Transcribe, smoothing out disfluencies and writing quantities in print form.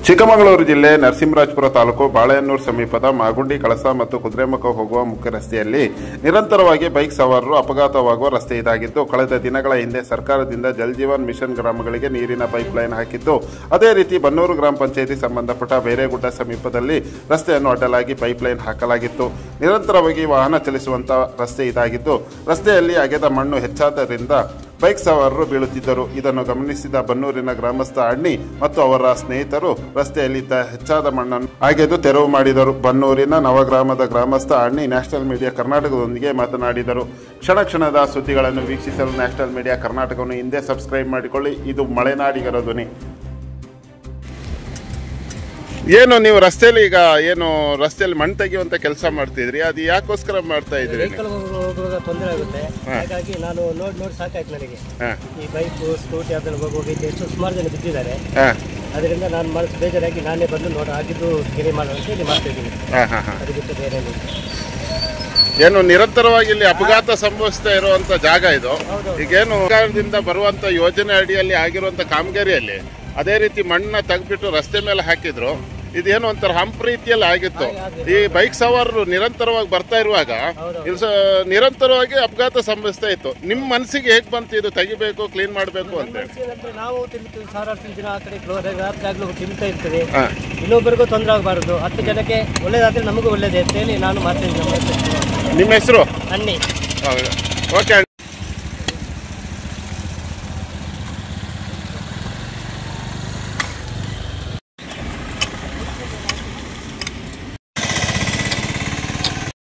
ಚಿಕ್ಕಮಗಳೂರು ಜಿಲ್ಲೆ ನರಸಿಂಹರಾಜಪುರ ತಾಲೂಕು ಬಾಳೆಹನ್ನೂರು ಸಮೀಪದ ಮಾಗುಂಡಿ ಕಳಸ ಮತ್ತು ಕುದುರೆಮುಖ ಹೋಗುವ ಮುಖ್ಯ ರಸ್ತೆಯಲ್ಲಿ ನಿರಂತರವಾಗಿ ಬೈಕ್ ಸವಾರರು ಅಪಘಾತವಾಗುವ ರಸ್ತೆ ಇದಾಗಿದ್ದು, ಕಳೆದ ದಿನಗಳ ಹಿಂದೆ ಸರ್ಕಾರದಿಂದ ಜಲ್ ಜೀವನ್ ಮಿಷನ್ ಗ್ರಾಮಗಳಿಗೆ ನೀರಿನ ಪೈಪ್ ಲೈನ್ ಹಾಕಿದ್ದು, ಅದೇ ರೀತಿ ಬನ್ನೂರು ಗ್ರಾಮ ಪಂಚಾಯಿತಿ ಸಂಬಂಧಪಟ್ಟ ಬೇರೆಗುಡ್ಡ ಸಮೀಪದಲ್ಲಿ ರಸ್ತೆಯನ್ನು ಅಡ್ಡಲಾಗಿ ಪೈಪ್ ಲೈನ್ ಹಾಕಲಾಗಿತ್ತು. ನಿರಂತರವಾಗಿ ವಾಹನ ಚಲಿಸುವಂತ ರಸ್ತೆ ಇದಾಗಿದ್ದು, ರಸ್ತೆಯಲ್ಲಿ ಅಗೆದ ಮಣ್ಣು ಹೆಚ್ಚಾದ್ದರಿಂದ ಬೈಕ್ ಸವಾರರು ಬೀಳುತ್ತಿದ್ದರು. ಇದನ್ನು ಗಮನಿಸಿದ ಬನ್ನೂರಿನ ಗ್ರಾಮಸ್ಥ ಅಣ್ಣಿ ಮತ್ತು ಅವರ ಸ್ನೇಹಿತರು ರಸ್ತೆಯಲ್ಲಿದ್ದ ಹೆಚ್ಚಾದ ಮಣ್ಣನ್ನು ಅಗೆದು ತೆರವು ಮಾಡಿದರು. ಬನ್ನೂರಿನ ನವಗ್ರಾಮದ ಗ್ರಾಮಸ್ಥ ಅಣ್ಣಿ ನ್ಯಾಷನಲ್ ಮೀಡಿಯಾ ಕರ್ನಾಟಕದೊಂದಿಗೆ ಮಾತನಾಡಿದರು. ಕ್ಷಣದ ಸುದ್ದಿಗಳನ್ನು ವೀಕ್ಷಿಸಲು ನ್ಯಾಷನಲ್ ಮೀಡಿಯಾ ಕರ್ನಾಟಕವನ್ನು ಹಿಂದೆ ಸಬ್ಸ್ಕ್ರೈಬ್ ಮಾಡಿಕೊಳ್ಳಿ. ಇದು ಮಲೆನಾಡಿಗರ ಧ್ವನಿ. ಏನು ನೀವು ರಸ್ತೆಯಲ್ಲಿ ಈಗ ರಸ್ತೆಯಲ್ಲಿ ಮಣ್ಣು ತೆಗೆಯುವಂತ ಕೆಲಸ ಮಾಡ್ತಿದ್ರಿ, ಅದು ಯಾಕೋಸ್ಕರ ಮಾಡ್ತಾ ಇದ್ರಿ? ವೆಹಿಕಲ್ ಹೋಗುವಾಗ ತೊಂದರೆ ಆಗುತ್ತೆ, ಹಾಗಾಗಿ ನಾನು ನೋಡಿ ಸಾಕಾಯ್ತು ನನಗೆ. ಈ ಬೈಕ್ ಸ್ಕೂಟಿ ಅದನ್ನು ಹೋಗೋದಕ್ಕೆ ಸುಮಾರು ಜನ ಬಿದ್ದಿದ್ದಾರೆ. ಅದರಿಂದ ನಾನು ಮನಸ್ಸು ಬೇಜಾರಾಗಿ ನಾನೇ ಬಂದು ಆಗಿದ್ದು ಗಿರಿ ಮಾಡೋಣ ಅಂತ ಹೇಳಿ ಮಾಡ್ತಾ ಇದ್ದೀನಿ. ಅದು ಬಿಟ್ಟು ಬೇರೆ ಏನು ನಿರಂತರವಾಗಿ ಇಲ್ಲಿ ಅಪಘಾತ ಸಂಭವಿಸ್ತಾ ಇರುವಂತ ಜಾಗ ಇದು. ಈಗೇನು ಸರ್ಕಾರದಿಂದ ಬರುವಂತ ಯೋಜನೆ ಅಡಿಯಲ್ಲಿ ಆಗಿರುವಂತ ಕಾಮಗಾರಿಯಲ್ಲಿ ಅದೇ ರೀತಿ ಮಣ್ಣನ್ನ ತೆಗೆದ್ಬಿಟ್ಟು ರಸ್ತೆ ಮೇಲೆ ಹಾಕಿದ್ರು. ಇದೇನು ಒಂಥರ ಹಂಪ್ ರೀತಿಯಲ್ಲಿ ಆಗಿತ್ತು. ಈ ಬೈಕ್ ಸವಾರರು ನಿರಂತರವಾಗಿ ಬರ್ತಾ ಇರುವಾಗ ನಿರಂತರವಾಗಿ ಅಪಘಾತ ಸಂಭವಿಸ್ತಾ ಇತ್ತು. ನಿಮ್ಮ ಮನಸ್ಸಿಗೆ ಹೇಗೆ ಬಂತು ಇದು ತೆಗಿಬೇಕು, ಕ್ಲೀನ್ ಮಾಡಬೇಕು ಅಂತ? ನಾವು ತಿಂತೀವಿ, ಸಾವಿರಾರು ದಿನ ಆ ಕಡೆ ರಾತ್ರಿ ತಿಂತಾ ಇರ್ತೀವಿ. ಇನ್ನೊಬ್ಬರಿಗೂ ತೊಂದರೆ ಆಗಬಾರದು, 10 ಜನಕ್ಕೆ ಒಳ್ಳೇದಾದ್ರೆ ನಮಗೂ ಒಳ್ಳೇದೇ ಅಂತ ಹೇಳಿ ನಾನು ಮಾಡ್ತಾ ಇದ್ದೀನಿ. ನಿಮ್ಮ ಹೆಸರು? ಅನ್ನಿ. ಓಕೆ.